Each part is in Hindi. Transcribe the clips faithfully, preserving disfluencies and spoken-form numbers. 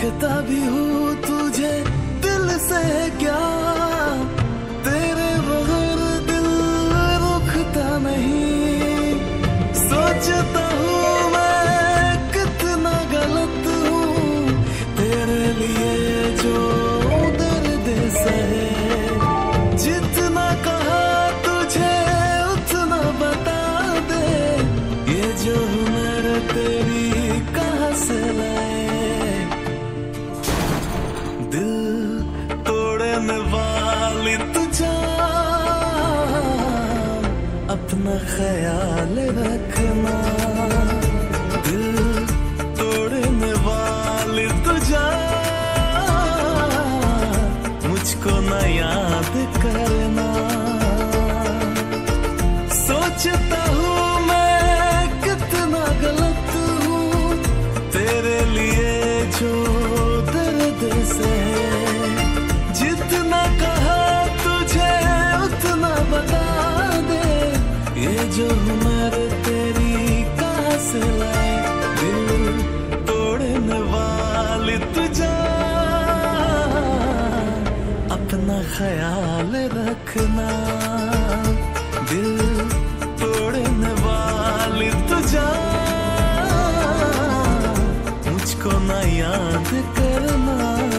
देखता भी हूँ तुझे दिल से क्या, तेरे बगैर दिल रुकता नहीं। सोचता हूँ मैं कितना गलत हूँ, तेरे लिए जो दर्द सहे। जितना कहा तुझे उतना बता दे, ये जो हुनर तेरी कहाँ से लाए। दिल तोड़ने वाली तुझा, अपना ख्याल रखना। दिल तोड़ने वाली तुझा, मुझको न याद करना। सोचता हूँ मैं कितना गलत हूँ, तेरे लिए जो दर्द से। जितना कहा तुझे उतना बता दे, ये जो हुनर तेरी कहाँ से लाए। दिल तोड़ने वाली तुझा, अपना ख्याल रखना। दिल तोड़ने वाली तुझा, मुझको ना याद करना।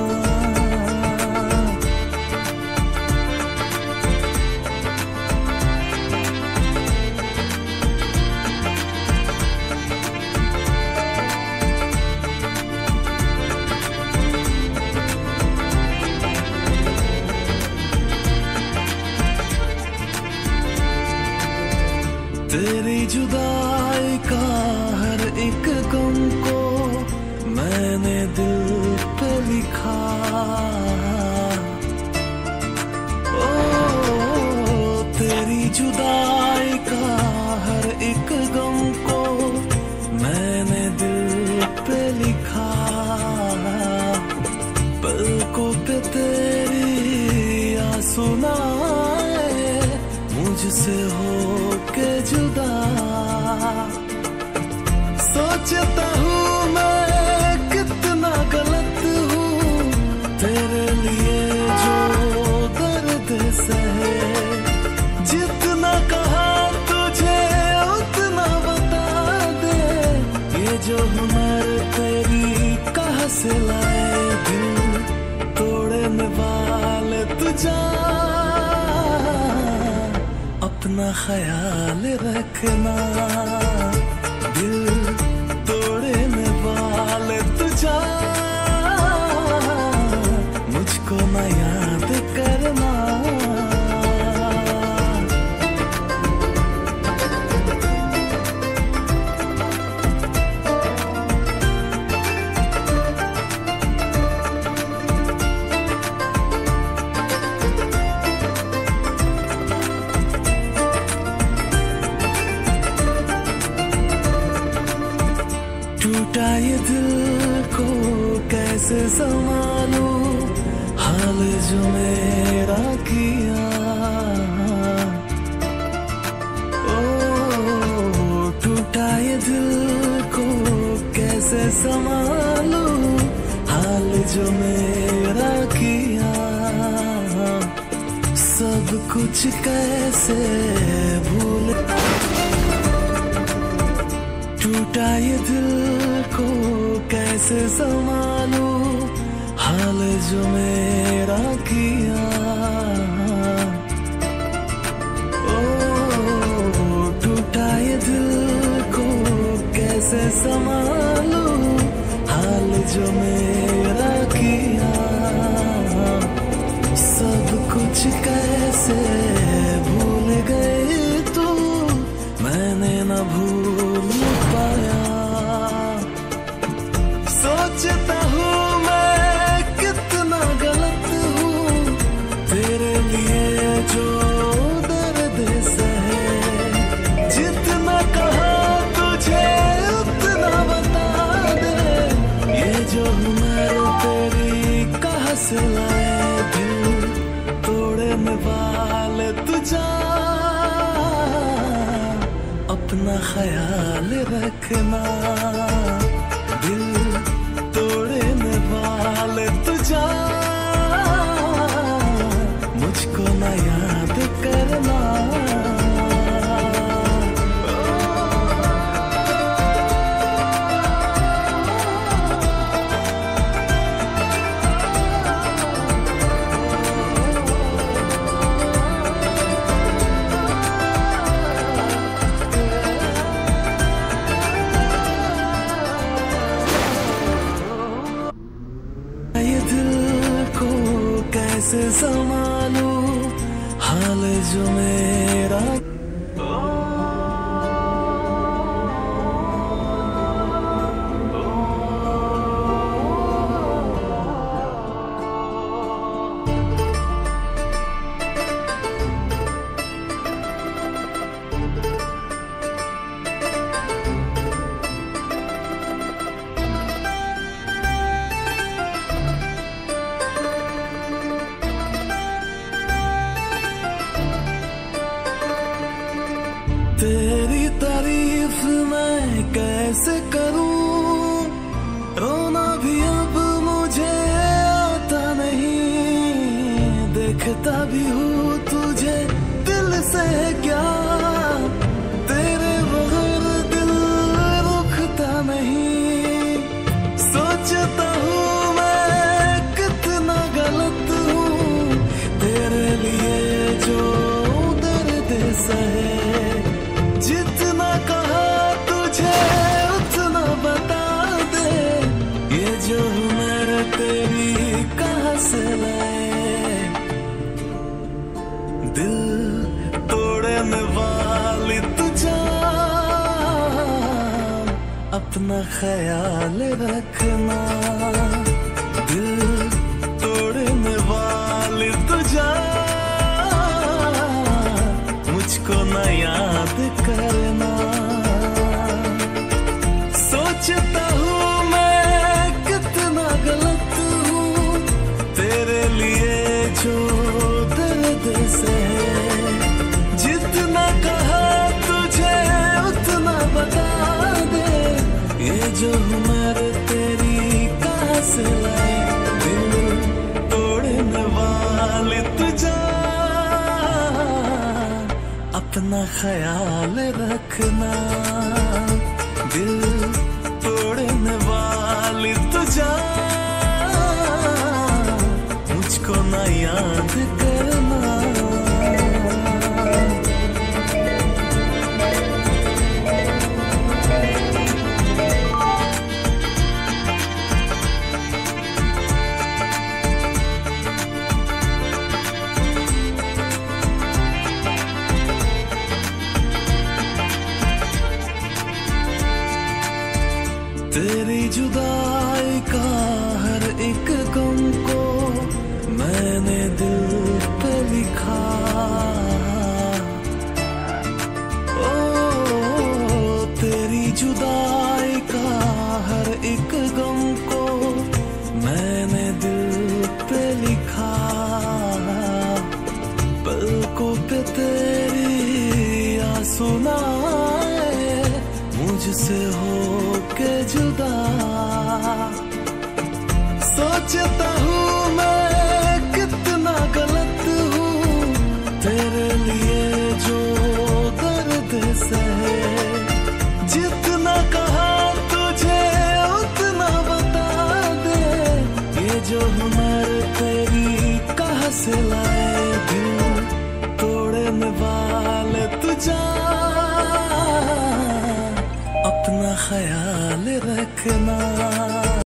तेरी जुदाई का हर एक गम को मैंने दिल पे लिखा। ओ तेरी जुदाई का हर एक गम को मैंने दिल पे लिखा। पलकों पे तेरी आंसू ना आए, मुझसे हो के जुदा। सोचता हूँ मैं कितना गलत हूँ, तेरे लिए जो दर्द सहे। जितना कहा तुझे उतना बता दे, ये जो हुनर तेरी कहाँ से लाए। दिल तोड़ने वाले तुझा, अपना ख्याल रखना। दिल तोड़ने वाले तुझा, मुझको ना याद करना। टूटा ये दिल को कैसे संभालूं, हाल जो मेरा किया। ओ टूटा ये दिल को कैसे संभालूं, हाल जो मेरा किया। सब कुछ कैसे भूल, टूटा ये दिल को कैसे संभालूं, हाल जो मेरा किया। ओ टूटा ये दिल को कैसे संभालूं, हाल जो मेरा किया। सब कुछ कैसे भूल गए तू, मैंने न भूल पाया। सोचता हूँ मैं कितना गलत हूँ, तेरे लिए जो दर्द सहे। जितना कहा तुझे उतना बता दे, ये जो हुनर तेरी कहाँ से लाए। दिल तोड़ने वाले तुझा, अपना ख्याल रखना। दिल तोड़ने वाले ले तुझा, मुझको ना याद करना। ये दिल को कैसे संभालूं, हाल जो मेरा। तेरी तारीफ मैं कैसे करूं, रोना भी अब मुझे आता नहीं। देखता भी हूँ तुझे दिल से क्या, तेरे बगैर दिल रुकता नहीं। सोचता हूँ मैं कितना गलत हूँ, तेरे लिए जो दर्द सहे। जितना कहा तुझे उतना बता दे, ये जो हुनर तेरी कहाँ से लाए। दिल तोड़ने वाली तुझा, अपना ख्याल रखना। दिल तोड़ने वाली तुझा, मुझको ना याद करना। सोचता हूँ मैं कितना गलत हूँ, तेरे लिए जो दर्द से। जितना कहा तुझे उतना बता दे, ये जो उम्र तेरी कहाँ से लाई। दिल तोड़ने वाली तुझा, अपना ख्याल रखना। दिल तोड़ने वाली तुझा, मुझको ना याद करना। तेरी जुदाई का हर एक गम को मैंने दिल पे लिखा। ओ तेरी जुदाई का हर एक गम को मैंने दिल पे लिखा। पलकों पे तेरी आंसू ना आए, मुझसे हो के जुदा। सोचता हूँ मैं कितना गलत हूँ, तेरे लिए जो दर्द सहे। जितना कहा तुझे उतना बता दे, ये जो हुनर तेरी कहाँ से लाए। दिल तोड़ने वाले तुझा, अपना ख्याल रखना।